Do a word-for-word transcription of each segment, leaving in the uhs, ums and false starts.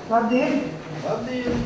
Labdien! Labdien!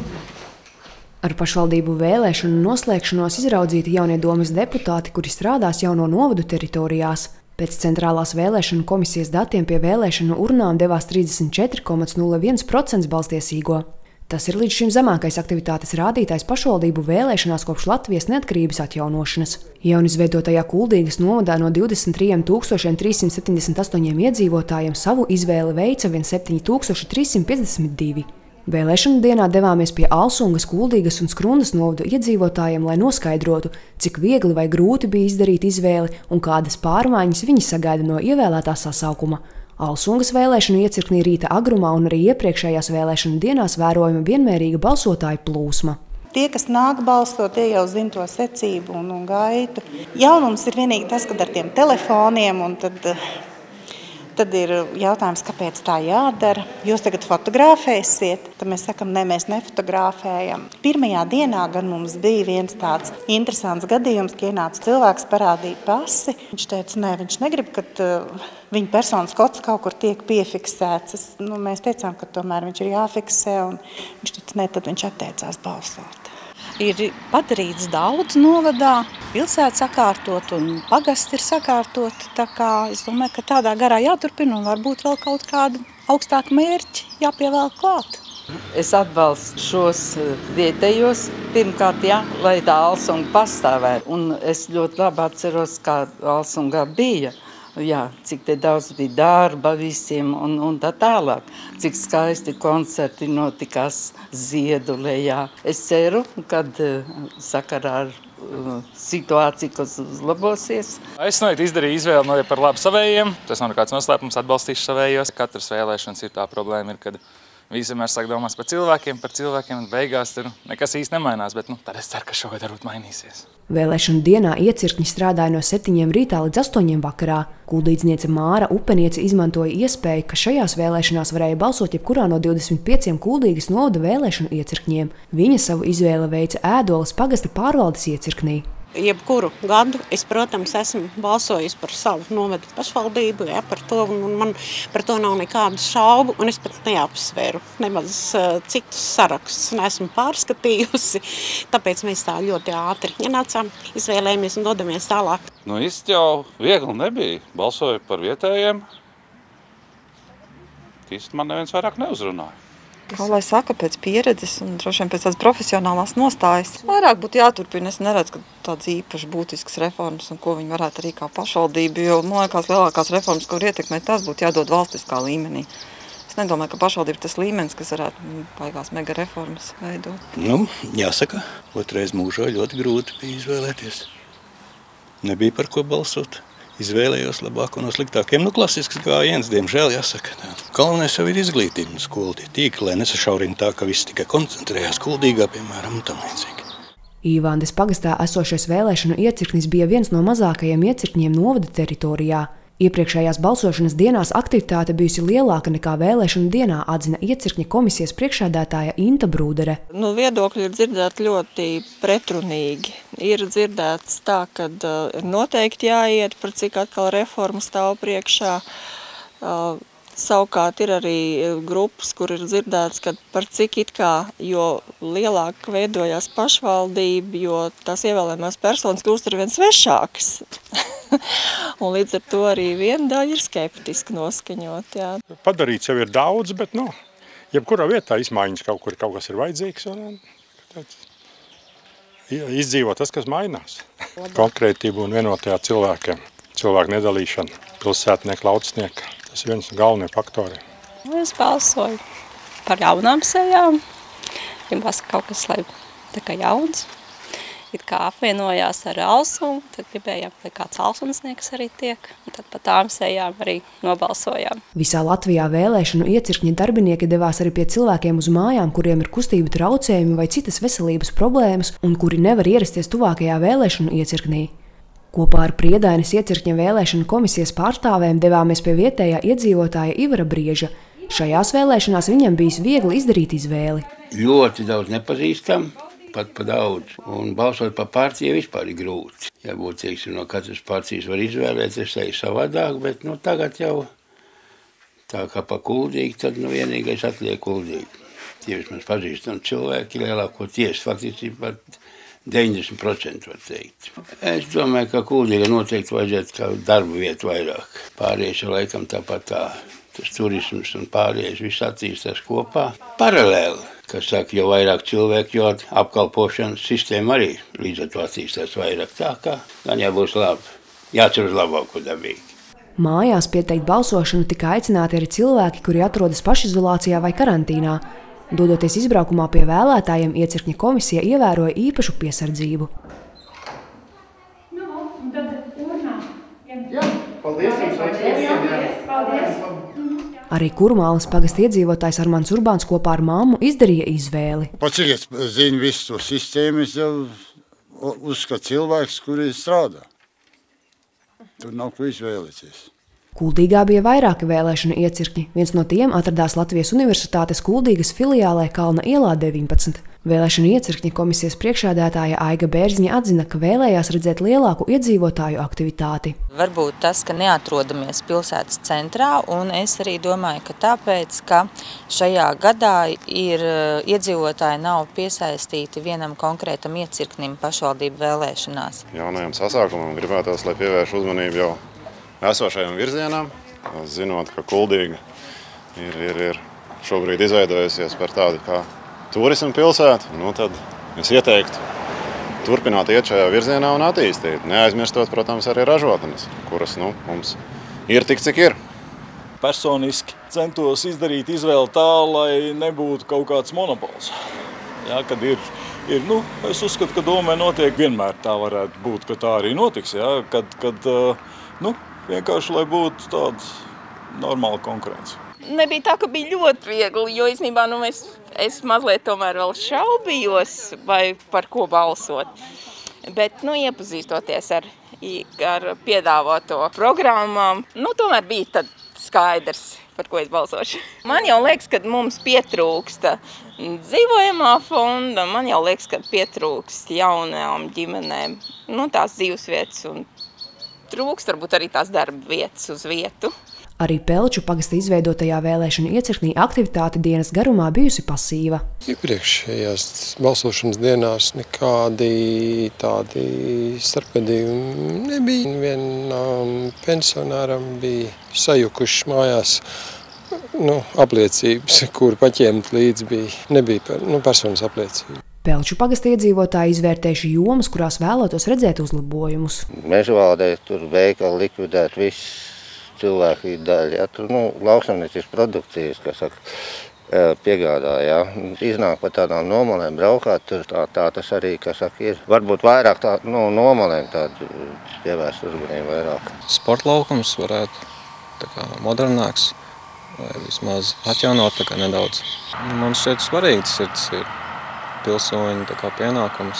Ar pašvaldību vēlēšanu noslēgšanos izraudzīti jaunie domes deputāti, kuri strādās jauno novadu teritorijās. Pēc centrālās vēlēšanu komisijas datiem pie vēlēšanu urnām devās trīsdesmit četri komats nulle viens procents balstiesīgo. Tas ir līdz šim zemākais aktivitātes rādītājs pašvaldību vēlēšanās kopš Latvijas neatkarības atjaunošanas. Jaunizveidotajā Kuldīgas novadā no divdesmit trīs tūkstošiem trīssimt septiņdesmit astoņiem iedzīvotājiem savu izvēli veica vien septiņi tūkstoši trīssimt piecdesmit divi. Vēlēšanu dienā devāmies pie Alsungas, Kuldīgas un Skrundas novadu iedzīvotājiem, lai noskaidrotu, cik viegli vai grūti bija izdarīt izvēli un kādas pārmaiņas viņi sagaida no ievēlētā sasaukuma. Alsungas vēlēšanu iecirknī rīta agrumā un arī iepriekšējās vēlēšanu dienās vērojama vienmērīga balsotāju plūsma. Tie, kas nāk balsot, tie jau zina to secību un, un gaitu. Jaunums ir vienīgi tas, kad ar tiem telefoniem un tad... Tad ir jautājums, kāpēc tā jādara. Jūs tagad fotografēsiet, tad mēs sakam, ne, mēs nefotografējam. Pirmajā dienā gan mums bija viens tāds interesants gadījums, ka ienāca cilvēks, parādīja pasi. Viņš teica, nē, viņš negrib, kad uh, viņa personas kods kaut kur tiek piefiksēts. Es, nu, mēs teicām, ka tomēr viņš ir jāfiksē, un viņš teica, nē, tad viņš atteicās balsot. Ir padarīts daudz novadā, pilsēta sakārtot un pagasti ir sakārtot. Tā kā es domāju, ka tādā garā jāturpina un varbūt vēl kaut kādu augstāku mērķi jāpievēl klāt. Es atbalstu šos vietējos, pirmkārt, jā, lai tā Alsunga pastāvētu. Un es ļoti labi atceros, kā Alsungā bija. Jā, cik te daudz bija darba visiem un, un tā tālāk. Cik skaisti koncerti notikās Ziedulējā. Es ceru, kad sakarā ar uh, situāciju, kas uzlabosies. Es noteikti izdarīju izvēli no par labu savējiem. Tas nav nekāds noslēpums, atbalstīšu savējos. Katras vēlēšanas ir tā problēma, ir, kad visi vienmēr sāk domāt par cilvēkiem, par cilvēkiem, un beigās tur nekas īsti nemainās, bet nu, tad es ceru, ka šogad varbūt mainīsies. Vēlēšanu dienā iecirkņi strādāja no septiņiem rītā līdz astoņiem vakarā. Kuldīdzniece Māra Upeniece izmantoja iespēju, ka šajās vēlēšanās varēja balsot jebkurā no divdesmit pieciem Kuldīgas novada vēlēšanu iecirkņiem. Viņa savu izvēli veica Ēdoles pagasta pārvaldes iecirknī. Jebkuru gadu es, protams, esmu balsojis par savu novadu pašvaldību, ja, par to, un man par to nav nekādu šaubu, un es pat neapsvēru nemaz uh, citus sarakstus, neesmu pārskatījusi, tāpēc mēs tā ļoti ātri ienācām, izvēlējamies un dodamies tālāk. Nu, īsti jau viegli nebija. Balsoju par vietējiem. Īsti man neviens vairāk neuzrunāja. Kā lai saka, pēc pieredzes un droši vien pēc tādas profesionālās nostājas. Vairāk būtu jāturpina. Es neredzu, ka tāds īpaši būtisks reformas un ko viņi varētu arī kā pašvaldība, jo, man liekas, lielākās reformas, kur ietekmēt, tās būtu jādod valstiskā līmenī. Es nedomāju, ka pašvaldība ir tas līmenis, kas varētu baigās mega reformas veidot. Nu, jāsaka, otrais mūžā ļoti grūti bija izvēlēties. Nebija par ko balsot. Izvēlējos labāko no sliktākiem. Nu, klasisks gājiens, diemžēl jāsaka. Tā. Galvenais jau ir izglītība un skolu tie tīkli, lai nesašaurina tā, ka viss tikai koncentrējās Kuldīgā, piemēram, un tam līdzīgi. Īvandes pagastā esošais vēlēšanu iecirknis bija viens no mazākajiem iecirkņiem novada teritorijā. Iepriekšējās balsošanas dienās aktivitāte bijusi lielāka nekā vēlēšanu dienā, atzina iecirkņa komisijas priekšsēdētāja Inta Brūdere. Nu, viedokļi ir dzirdēti ļoti pretrunīgi. Ir dzirdēts tā, ka uh, ir noteikti jāiet, par cik atkal reforma stāv priekšā. Uh, savukārt ir arī grupas, kur ir dzirdēts, ka par cik it kā, jo lielāk veidojās pašvaldība, jo tās ievēlējumās personas kļūst ar vien svešākas. Un līdz ar to arī viena daļa ir skeptiski noskaņot. Jā. Padarīts jau ir daudz, bet nu, jebkurā vietā izmaiņas kaut kur kaut kas ir vajadzīgs. Un, izdzīvo tas, kas mainās. Konkrētība un vienotajā cilvēkiem. Cilvēku nedalīšana, pilsētnieka, laucinieka. Tas ir viens no galvenajiem faktoriem. Es balsoju par jaunām sejām. Gribas kaut kas, lai tā kā jauns. It kā apvienojās ar Alsungu, tad gribējām, lai kāds alsunsnieks arī tiek, un tad par tām sejām arī nobalsojām. Visā Latvijā vēlēšanu iecirkņa darbinieki devās arī pie cilvēkiem uz mājām, kuriem ir kustību traucējumi vai citas veselības problēmas, un kuri nevar ierasties tuvākajā vēlēšanu iecirknī. Kopā ar Priedaines iecirkņa vēlēšanu komisijas pārstāvēm devāmies pie vietējā iedzīvotāja Ivara Brieža. Šajās vēlēšanās viņam bijis viegli izdarīt izvēli. Ļoti daudz nepazīstam. Pat pa daudz. Un balsot par partiju vispār ir grūti. Ja būtu, teiksim, no katras partijas var izvēlēt, es teiktu savādāk, bet nu, tagad jau tā kā pa Kuldīgi, tad nu, vienīgais atliek Kuldīgi. Tie vismaz pazīstami cilvēki lielākoties, faktiski pat deviņdesmit procenti var teikt. Es domāju, ka Kuldīgai noteikti vajadzētu kā darba vietu vairāk. Pārējais jau laikam tāpat tā, tas turisms un pārējais viss attīstās kopā. Paralēli, kas saka, jo vairāk cilvēku, jo apkalpošanas sistēma arī līdz ar to attīstās vairāk. Tā kā gan jābūs labi, jācer uz labāko dabīgi. Mājās pieteikt balsošanu tika aicināti arī cilvēki, kuri atrodas pašizolācijā vai karantīnā. Dodoties izbraukumā pie vēlētājiem, Iecirkņa komisija ievēroja īpašu piesardzību. Arī Kurmālas pagasta iedzīvotājs Armands Urbāns kopā ar mammu izdarīja izvēli. Pat cik es zinu visu to sistēmu, es jau uzskatu cilvēks, kuri strādā. Tur nav ko izvēlēties. Kuldīgā bija vairāki vēlēšanu iecirkņi. Viens no tiem atradās Latvijas Universitātes Kuldīgas filiālē Kalna ielā deviņpadsmit. Vēlēšanu iecirkņa komisijas priekšsēdētāja Aiga Bērziņa atzina, ka vēlējās redzēt lielāku iedzīvotāju aktivitāti. Varbūt tas, ka neatrodamies pilsētas centrā, un es arī domāju, ka tāpēc, ka šajā gadā ir iedzīvotāji nav piesaistīti vienam konkrētam iecirknim pašvaldību vēlēšanās. Jaunajam sasākumam gribētos, lai pievērš uzmanību jau esošajam virzienam, zinot, ka Kuldīga ir, ir, ir šobrīd izveidojusies par tādu kā turismu pilsētu, nu tad es ieteiktu turpināt iet šajā virzienā un attīstīt. Neaizmirstot, protams, arī ražotnes, kuras nu, mums ir tik, cik ir. Personiski centos izdarīt izvēli tā, lai nebūtu kaut kāds monopols. Jā, kad ir, ir, nu, es uzskatu, ka domē notiek vienmēr tā varētu būt, ka tā arī notiks, jā, kad, kad nu, vienkārši, lai būtu tāda normāla konkurence. Nebija tā, ka bija ļoti viegli, jo īstenībā nu, es, es mazliet tomēr vēl šaubījos, vai par ko balsot. Bet, nu, iepazīstoties ar, ar piedāvāto programmām, nu, tomēr bija tad skaidrs, par ko es balsošu. Man jau liekas, ka mums pietrūksta dzīvojamā fonda, man jau liekas, ka pietrūkst jaunām ģimenēm, nu, tās dzīvesvietas un trūkst varbūt arī tās darba vietas uz vietu. Arī Pelču pagasta izveidotajā vēlēšanu iecirknī aktivitāte dienas garumā bijusi pasīva. Iepriekšējās balsošanas dienās nekādi tādi starpgadījumi nebija. Vienam pensionāram bija sajukušas mājās nu, apliecības, kur paņemt līdz bija, nebija nu, personas apliecība. Pelču pagasta iedzīvotāji izvērtējuši jomas, kurās vēlētos redzēt uzlabojumus. Mežvaldē tur veikali likvidēt viss cilvēku daļa. Ja, tur nu, lauksaimniecības produkcijas, kas saka, piegādā. Ja. Iznāk pa tādām nomalēm braukāt, tur tā, tā tas arī, kas saka, ir. Varbūt vairāk tā, nu, nomalēm tādu pievērst uzmanību vairāk. Sportlaukums varētu tā kā modernāks vai vismaz atjaunot tā kā nedaudz. Man šķiet svarīgi tas ir, tas ir pilsoņu tā kā pienākums.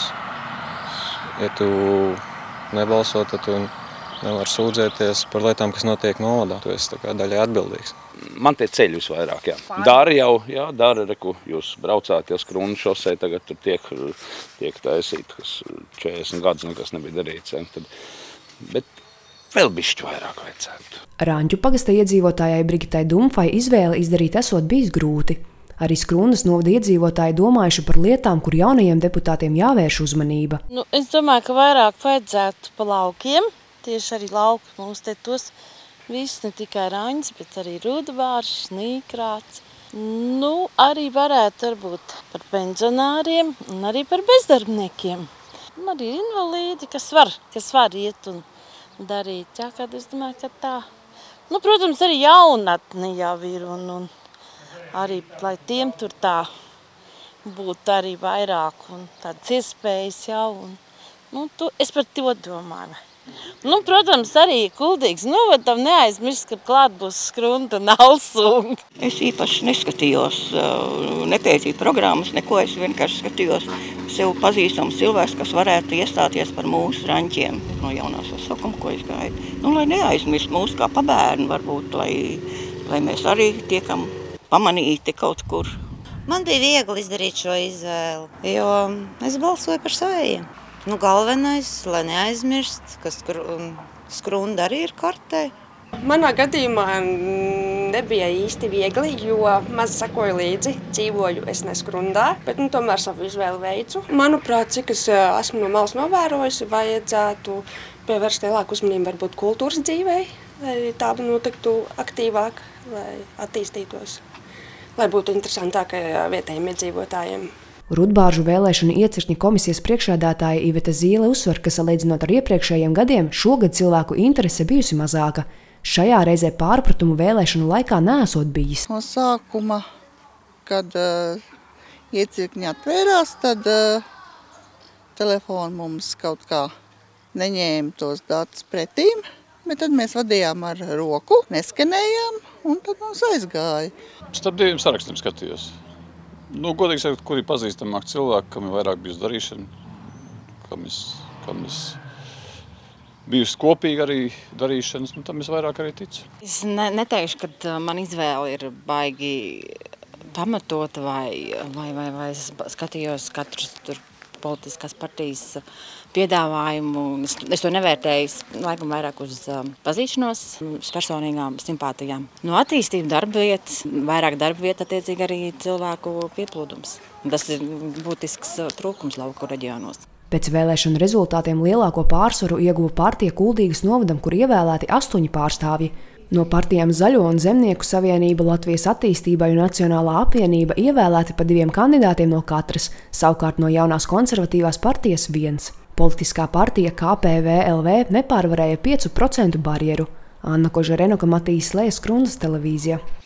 Ja tu nebalso, tad tu nevar sūdzēties par lietām, kas notiek novadā. Tu esi tā kā daļai atbildīgs. Man tie ceļi visvairāk, jā. Dara jau, jā, dara, reku, jūs braucāt, ja Skrunu šosei tagad tur tiek, tiek taisīt, kas četrdesmit gadus nekas nebija darīts. Ja, tad, bet vēl bišķi vairāk vajadzētu. Rāņķu pagasta iedzīvotājai Brigitai Dumfai izvēle izdarīt esot bijis grūti. Arī Skrundas novada iedzīvotāji domājuši par lietām, kur jaunajiem deputātiem jāvērš uzmanība. Nu, es domāju, ka vairāk vajadzētu pa laukiem. Tieši arī lauki mums te tos viss, ne tikai Raņas, bet arī Rudbāršs, Nīkrāts. Nu, arī varētu varbūt par pensionāriem un arī par bezdarbniekiem. Un arī invalīdi, kas var, kas var iet un darīt. Jā, kad es domāju, ka tā. Nu, protams, arī jaunatni jau ir un, un arī, lai tiem tur tā būtu arī vairāk un tādas iespējas jau. Un, nu, tu, es par to domāju. Nu, protams, arī Kuldīgas novadam neaizmirst, ka klāt būs Skrunda un Alsunga. Es īpaši neskatījos, neteicu programmas, neko, es vienkārši skatījos sev pazīstams cilvēks, kas varētu iestāties par mūsu raņķiem no jaunā sasaukuma, ko es gaidu. Nu, lai neaizmirst mūs kā pabērni varbūt, lai, lai mēs arī tiekam pamanīti kaut kur. Man bija viegli izdarīt šo izvēli, jo es balsoju par saviem. Nu, galvenais, lai neaizmirst, ka skr Skrunda arī ir kartē. Manā gadījumā nebija īsti viegli, jo maz sekoju līdzi, dzīvoju es neskrundā, bet nu, tomēr savu izvēli veicu. Manuprāt, cik es esmu no malas novērojusi, vajadzētu pievērst lielāku uzmanību varbūt kultūras dzīvei, lai tā notiktu aktīvāk, lai attīstītos, lai būtu interesantāk vietējiem iedzīvotājiem. Rudbāržu vēlēšanu iecirkņa komisijas priekšsēdētāja Iveta Zīle uzsver, ka salīdzinot ar iepriekšējiem gadiem, šogad cilvēku interese bijusi mazāka. Šajā reizē pārpratumu vēlēšanu laikā neesot bijis. No sākuma, kad uh, iecirkņi atvērās, tad uh, telefoni mums kaut kā neņēma tos datus pretīm, bet tad mēs vadījām ar roku, neskanējām un tad mums aizgāja. Starp diviem sarakstiem skatījos. Nu, godīgi sakot, kuri pazīstamāk cilvēki, kam ir vairāk bijusi darīšana, kam es, kam es bijusi kopīgi arī darīšanas, nu, tam es vairāk arī ticu. Es ne, neteikšu, ka man izvēle ir baigi pamatota vai, vai, vai, vai es skatījos katrs tur politiskās partijas piedāvājumu. Es, es to nevērtēju laikam vairāk uz pazīšanos, uz personīgām simpātijām. No attīstība darba vietas, vairāk darba vieta, attiecīgi arī cilvēku pieplūdums. Tas ir būtisks trūkums lauku reģionos. Pēc vēlēšanu rezultātiem lielāko pārsvaru ieguva partija Kuldīgas novadam, kur ievēlēti astoņi pārstāvji. No partijām Zaļo un Zemnieku savienība, Latvijas attīstībai un Nacionālā apvienība ievēlēti pa diviem kandidātiem no katras, savukārt no jaunās konservatīvās partijas viens. Politiskā partija K P V L V nepārvarēja piecu procentu barjeru. Anna Kožarenuka, Matīs Lejas, Krundas televīzija.